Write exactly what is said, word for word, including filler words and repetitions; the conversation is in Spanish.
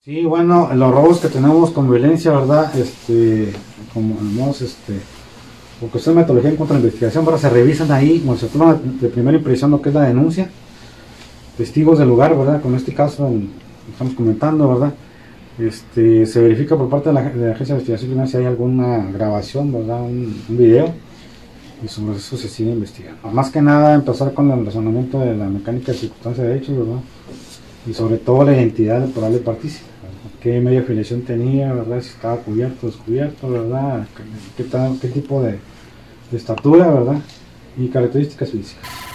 Sí, bueno, los robos que tenemos con violencia, ¿verdad? Este, como hemos, este, por cuestión de metodología en cuanto a la investigación, ¿verdad? Se revisan ahí, bueno, se toma de primera impresión lo que es la denuncia, testigos del lugar, ¿verdad? Con este caso el, estamos comentando, ¿verdad? Este, se verifica por parte de la, de la Agencia de Investigación Criminal si hay alguna grabación, ¿verdad? Un, un video, y sobre eso se sigue investigando. Más que nada empezar con el razonamiento de la mecánica de circunstancia de hechos, ¿verdad? Y sobre todo la identidad del probable partícipe, qué medio de afiliación tenía, ¿verdad? Si estaba cubierto, descubierto, ¿verdad? Qué, tal, qué tipo de, de estatura, ¿verdad? Y características físicas.